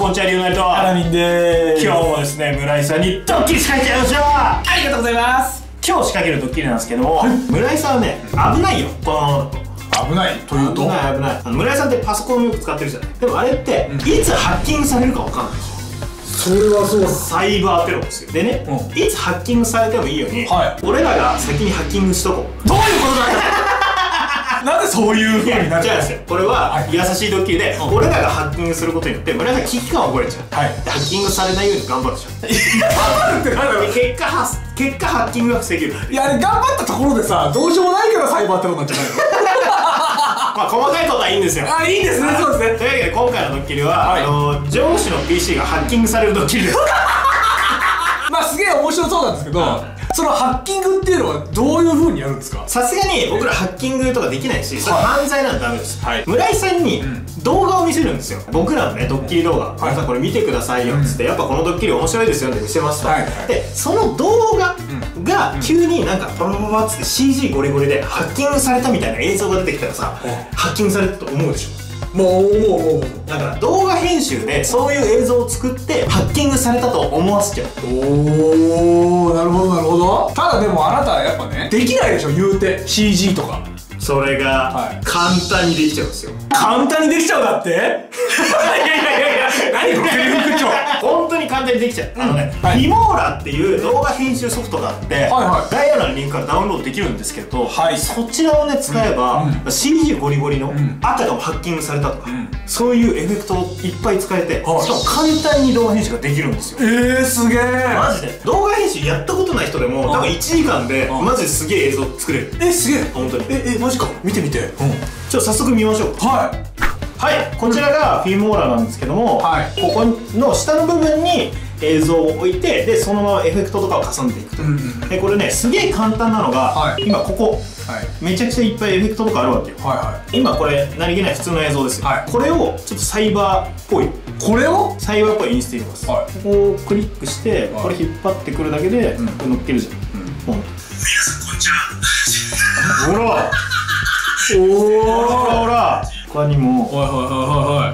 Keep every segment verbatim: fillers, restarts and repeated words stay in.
こんにちは、リュウナイト。 アラミンでーす。 今日もですね、村井さんにドッキリ仕掛けちゃいましょう。 ありがとうございます。 今日仕掛けるドッキリなんですけども、はい、村井さんはね、危ないよ、このままだと。 危ないというと、 危ない危ない。あの村井さんってパソコンをよく使ってるじゃない。でもあれって、うん、いつハッキングされるかわかんないでしょ。 それはそう。 サイバーテロですよ。でね、うん、いつハッキングされてもいいように、はい、俺らが先にハッキングしとこう。どういうことだよ。 なんでそういう風になっちゃうんですよ。 これは優しいドッキリで、俺らがハッキングすることによって村井さん危機感を覚えちゃう。はい、ハッキングされないように頑張るでしょ。頑張るってなんだろう。結果は結果ハッキングが防げる。いや、あれ頑張ったところでさ、どうしようもないからサイバーテロなんじゃないの。 まあ細かいことはいいんですよ。 あ、いいんですね。そうですね。 というわけで今回のドッキリは、あの上司の ピーシー がハッキングされるドッキリです。 まあすげえ面白そうなんですけど、そのハッキングっていうのはどういう風にやるんですか？さすがに僕らハッキングとかできないし、それ犯罪なんてダメです。村井さんに動画を見せるんですよ。僕らのね、ドッキリ動画、村井さんこれ見てくださいよっつって、やっぱこのドッキリ面白いですよって見せますと。でその動画が急になんかパパパパっつって シージー ゴリゴリでハッキングされたみたいな映像が出てきたらさ、ハッキングされたと思うでしょ。もうもうもうだから動画編集でそういう映像を作ってハッキングされたと思わせちゃう。 おお、なるほどなるほど。ただでもあなたはやっぱね、できないでしょ、言うて シージー とか。 それが簡単にできちゃうんですよ。 簡単にできちゃうだって。いやいやいやいや、何これ副長。 本当に簡単にできちゃう。あのね、フィモーラっていう動画編集ソフトがあって、概要欄のリンクからダウンロードできるんですけど、そちらをね使えば シージー ゴリゴリのあたかもハッキングされたとか、そういうエフェクトをいっぱい使えて、しかも簡単に動画編集ができるんですよ。えー、すげえ。マジで動画編集やったことない人でも多分いちじかんでマジですげえ映像作れる。え、すげえ。本当に。ええ、マジか。見てみて。ちょっと早速見ましょう。はいはい、こちらがフィモーラなんですけども、はい、ここの下の部分に映像を置いて、でそのままエフェクトとかを重ねていくと。でこれね、すげえ簡単なのが、はい、今ここ、はい、めちゃくちゃいっぱいエフェクトとかあるわけよ。はい、はい、今これ何気ない普通の映像ですよ。はい、これをちょっとサイバーっぽい、これをサイバーっぽいインスト入れます。はい、ここをクリックして、はい、これ引っ張ってくるだけで、うん、これ乗っけるじゃん。うん、皆さんこんにちは。ほらおお、ほら他にも、はいはいはいはい、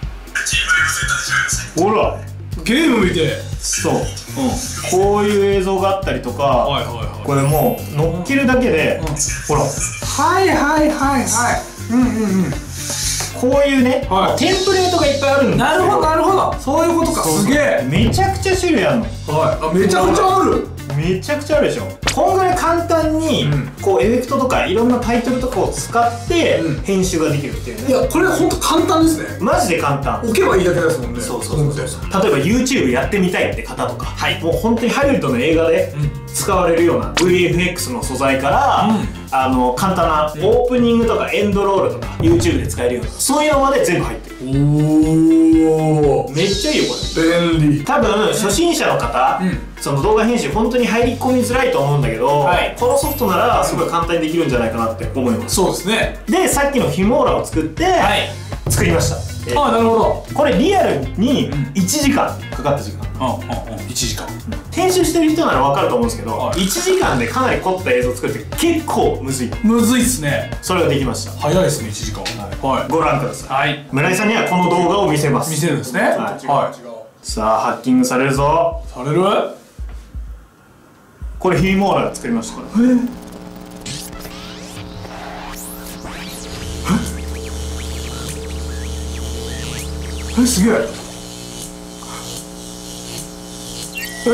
ほらゲーム見て、 そう、うん、こういう映像があったりとか、これもう乗っけるだけで、うん、ほら、はいはいはいはい、うんうんうん、こういうね、はい、テンプレートがいっぱいあるんですよ。なるほどなるほど、そういうことか。すげえ、めちゃくちゃ種類あるの。はい、あ、めちゃくちゃある。めちゃくちゃあるでしょ。こんぐらい簡単にこうエフェクトとかいろんなタイトルとかを使って編集ができるっていうね。いや、これほんと簡単ですね。マジで簡単。置けばいいだけですもんね。そうそうそうそう。例えば ユーチューブ やってみたいって方とか、はい、もう本当にハリウッドの映画で使われるような ブイエフエックス の素材から、あの簡単なオープニングとかエンドロールとか ユーチューブ で使えるような、そういうのまで全部入ってる。おお、めっちゃいいよこれ。便利。多分初心者の方、その動画編集本当に入り込みづらいと思うんだけど、はい、このソフトならすごい簡単にできるんじゃないかなって思います。そうですね。でさっきのフィモーラを作って、はい、作りました。ああ、なるほど。これリアルにいちじかんかかった時間。うんうんうん、いちじかん。編集してる人なら分かると思うんですけど、はい、いちじかんでかなり凝った映像を作るって結構むずい。むずいっすね。それができました。早いですね、いちじかん。はい、ご覧ください。はい、村井さんにはこの動画を見せます。見せるんですね。はい、はい、さあハッキングされるぞ。される。これフィモーラが作りましたから。えーえ、すげえ。え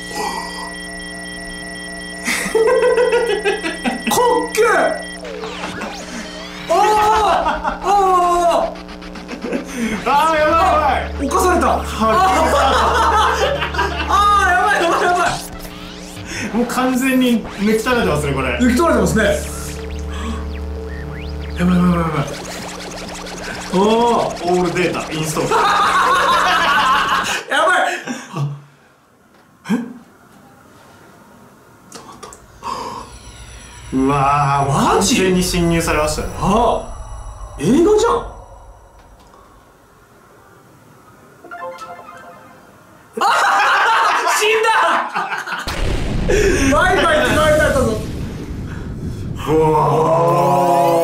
かっけえ。あああああ、やばいやばい、犯された。ああ、やばいやばいやばい、もう完全に抜き取られてますね。これ抜き取られてますね。やばいやばいやばいやばい。おお、オールデータインストール。やばい。え、うわー、マジ完全に侵入されましたね。ああ、映画じゃん。死んだ。バイバイってバイバイだぞ。うわー、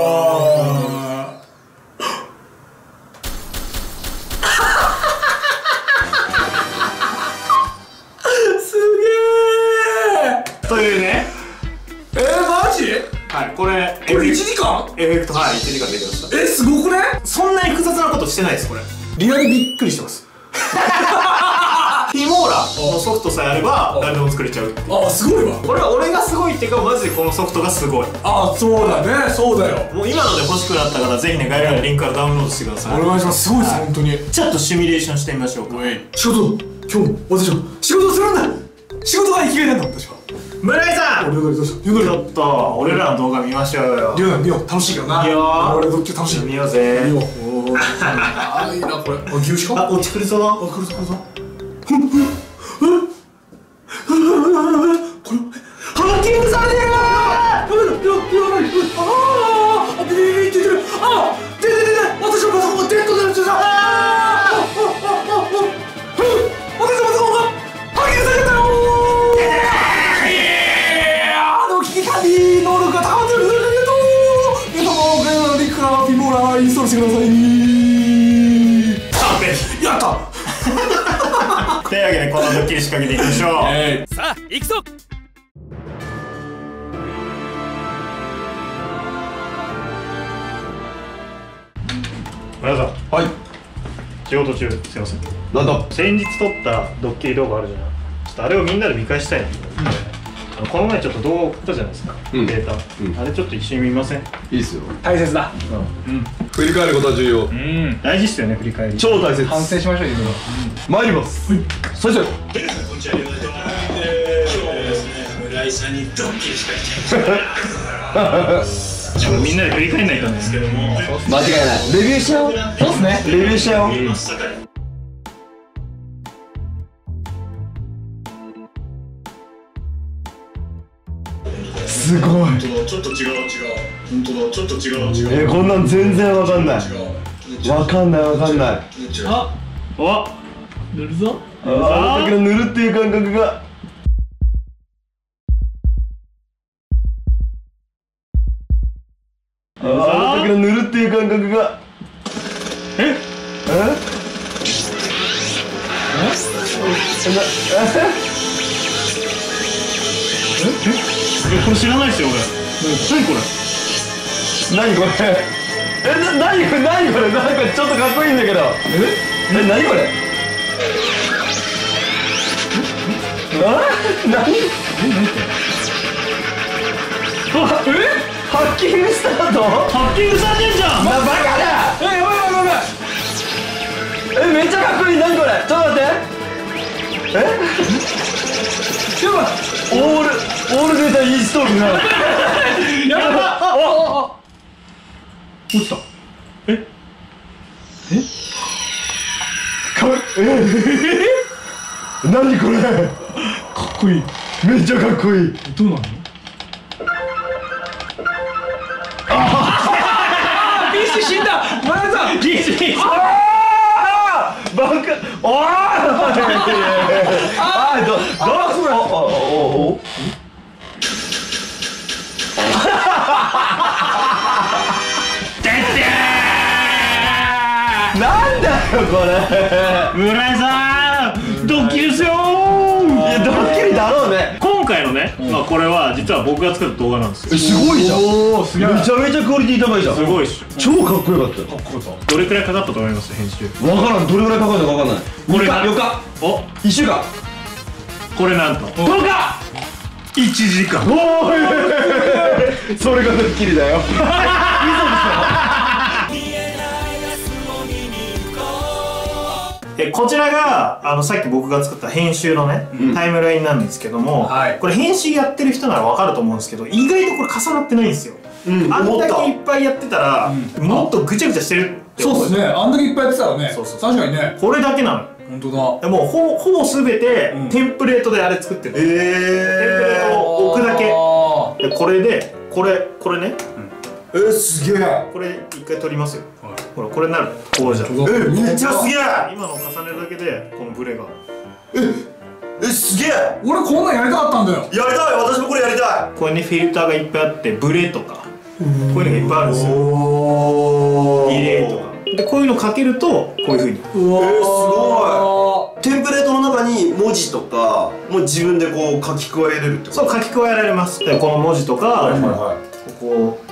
間エフェクト、はい、いちじかんできました。 え、すごくね？ そんなに複雑なことしてないです、これ。 リアルびっくりしてます。 フィモーラのソフトさえあれば誰でも作れちゃうっていう。 あ、すごいわ。 これは俺がすごいっていうか、マジでこのソフトがすごい。 あ、そうだね、そうだよ。 もう今ので欲しくなったから、ぜひね、概要欄のリンクからダウンロードしてください。 お願いします。すごいです、本当に。 ちょっとシミュレーションしてみましょうか。 仕事、今日も私は仕事をするんだ。仕事が生きがいなんだ、私は。 村井さん、 俺どうした？ちょっと俺らの動画見ましょうよ。 りょうだ、見よう。楽しいからな。 いいよ。 俺どっち楽しい。 見ようぜ。 見よう。おー、あ、いいなこれ。あ、牛脂か？ あ、落ちくるぞ。 あ、来るぞ来るぞ。これハッキングされてる。やばいやばい。ああ、ビリビリって言ってる。あ、出て出て。私のパソコンがデッドになっちゃった。ああ、私のパソコンがハッキングされたよ。あの危機管理能力が高まってる。えっと、概要欄のリンクからフィモーラインストールしてください。やった。 というわけでこのドッキリ仕掛けていきましょう。 えー、さあ行くぞ。 村田さん、 はい。 仕事中すいません。 なんだ。 先日撮ったドッキリ動画あるじゃない。ちょっとあれをみんなで見返したいなと思って、うん、この前ちょっと動画送ったじゃないですか、うん、データ、うん、あれちょっと一緒に見ません？ いいっすよ。 大切だ。 うん、うん、振り返ることは重要。 うん、大事っすよね、振り返り。 超大切。 反省しましょう。今は参ります。はい、そしてこんにちは、今日はですね、村井さんにドッキリ仕掛けちゃう。 ちょっとみんなで振り返んないとですけども、 間違いない。レビューしちゃおう。 そうっすね、 レビューしちゃおう。すごい。 本当だ、ちょっと違う違う。本当だ、ちょっと違う違う。 え、こんなん全然わかんない。わかんないわかんない。 あ、お、塗るぞ。 あの時の塗るっていう感覚が。あの時の塗るっていう感覚が。え？え？え？ これ知らないですよ俺。何これ？ 何これ？え、な、何これ？何これ？なんかちょっとかっこいいんだけど。え？え、何これ？あ？何？え、何これ？あ、え？ハッキングスタート？ ハッキングされてんじゃん。 な、バカだ。 え、やばいやばいやばい。 え、めっちゃかっこいい。何これ？ちょっと待って。え？やばい。オールオールデータインストールな。 やばい。あああ。 落ちた。え？え？ かえ？何これ？かっこいい。 めっちゃかっこいい。 どうなの？ああ、ビーシー死んだ。前田さん。 ビーシー。 ああ。バカ。おお。ああ、どどうする？おおお。なんだよこれ。 村井さん、ドッキリですよ。 いや、ドッキリだろうね。 今回のね、まあこれは実は僕が作った動画なんですよ。 え、すごいじゃん。おお、すげえ。めちゃめちゃクオリティ高いじゃん。 すごいっしょ。 超かっこよかったよ。 かっこよかった。 どれくらいかかったと思います？編集。 わからん。どれぐらいかかるのかわかんない。 これよっか。 お、 いっしゅうかん。 これなんととおかいちじかん。 おーい。それがドッキリだよ。 え、こちらがあのさっき僕が作った編集のね、うん、タイムラインなんですけども、はい、これ編集やってる人なら分かると思うんですけど、意外とこれ重なってないんですよ。うん、あんだけいっぱいやってたら、うん、もっとぐちゃぐちゃしてるって。 そうですね、あんだけいっぱいやってたらね。そうそう、確かにね。 これだけなの。 本当だ。 でもほほぼ全て、うん、テンプレートであれ作ってる。えー、テンプレートを置くだけで、これでこれこれね、 うん、えー、すげえ。 これ一回取りますよ。ほらこれになる。こうじゃん。 え、めっちゃすげえ。 今の重ねるだけでこのブレが。 ええ、すげえ。 俺こんなんやりたかったんだよ。 やりたい。私もこれやりたい。 これね、フィルターがいっぱいあって、ブレとかこういうのがいっぱいあるんですよ。ディレイとかで、こういうのかけるとこういうふうに。 うわー、すごい。テンプレートの中に文字とかもう自分でこう書き加えれるってこと？ そう、書き加えられます。でこの文字とか、ここ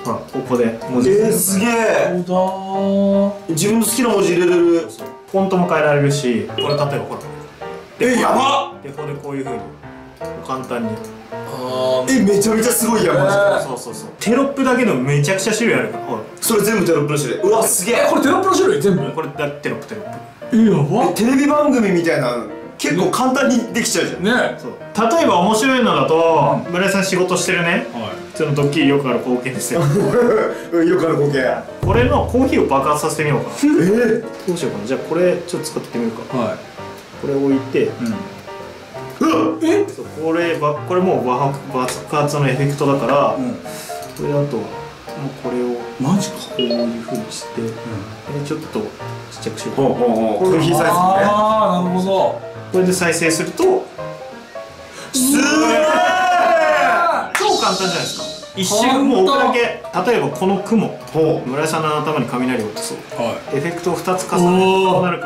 ほらここで文字えー、すげえ。自分の好きな文字入れれる。 フォントも変えられるし、これ例えばほらえ、やばっ。 デフォでこういうふうに簡単に。 え、めちゃめちゃすごいやんマジで。 そうそうそう。テロップだけでもめちゃくちゃ種類あるから。ほらそれ全部テロップの種類。うわ、すげえ。 これテロップの種類全部。 これだテロップテロップ。 え、やばっ。 テレビ番組みたいな結構簡単にできちゃうじゃん。 ね。 そう例えば面白いのだと、村井さん仕事してるね。そのドッキリよくある光景ですよ。 よくある光景。 これのコーヒーを爆発させてみようかな。 えー、 どうしようかな。じゃあこれちょっと使ってみようか。 はい。 これ置いて、 え、 そうこればこれもう爆爆発のエフェクトだから、これあとはもうこれをマジか。 こういうふうにして、でちょっとちっちゃくしようか。 ほうほうほう。コーヒーサイズね。 ああ、なるほど。 これで再生するとすげえ。 超簡単じゃないですか。一瞬もう置くだけ。例えばこの雲、村井さんの頭に雷を落とそう。エフェクトをふたつ重ねるとなるから、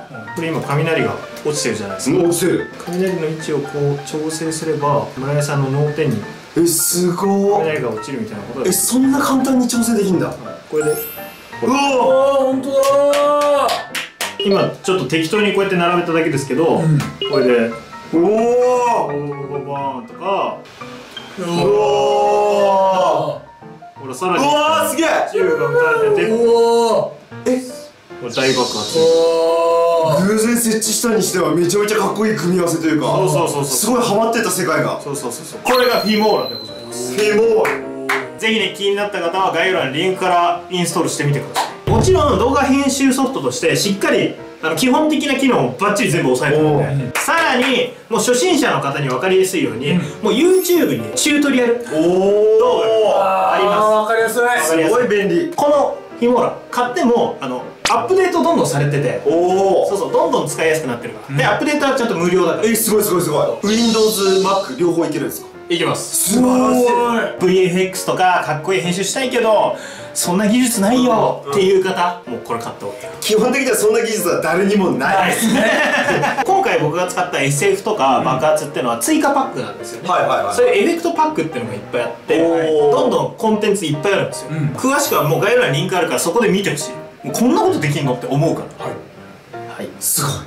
これ今雷が落ちてるじゃないですか。 落ちてる。 雷の位置をこう調整すれば村井さんの脳天にえ、すごい。 雷が落ちるみたいなことえ、 で、 そんな簡単に調整できんだ。 これでうわ。 ああ、本当だ。 今ちょっと適当にこうやって並べただけですけど、これでおお。 ボーバーンとか、 うわ。 ほらさらにうわー、すげえ。 銃が撃たれてて、 おえ、 これ大爆発。 偶然設置したにしてはめちゃめちゃかっこいい組み合わせというか。 そうそうそうそう。 すごいハマってた世界が。 そうそうそうそう。これがフィモーラでございます。 フィモー。 ぜひね、気になった方は概要欄にリンクからインストールしてみてください。もちろん動画編集ソフトとしてしっかりあの基本的な機能をバッチリ全部押さえてるので、さらにもう初心者の方に分かりやすいように、もう YouTube にチュートリアル動画があります。 わかりやすい。 すごい便利。 このフィモーラ買ってもあのアップデートどんどんされてて、 おお。 そうそうどんどん使いやすくなってるから、でアップデートはちゃんと無料だから。 え、すごいすごいすごい。Windows、Mac 両方いけるんですか。 いきます。 素晴らしい。 ブイエフエックス とかかっこいい編集したいけどそんな技術ないよっていう方、もうこれ買った方がいいよ。 基本的にはそんな技術は誰にもないですね。 今回僕が使った エスエフ とか爆発っていうのは追加パックなんですよね。 はいはいはい。 そういうエフェクトパックっていうのがいっぱいあって、 おーどんどんコンテンツいっぱいあるんですよ。詳しくはもう概要欄にリンクあるからそこで見てほしい。もうこんなことできんのって思うから。はい、はい、 すごい。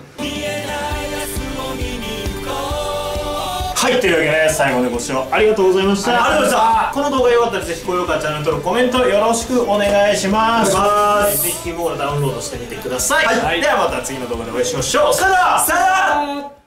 はい、というわけで最後までご視聴ありがとうございました。 ありがとうございました。 この動画良かったらぜひ高評価、チャンネル登録、コメントよろしくお願いします。 お願いします。 ぜひキーボードダウンロードしてみてください。 はい、 ではまた次の動画でお会いしましょう。さよなら。 さよなら。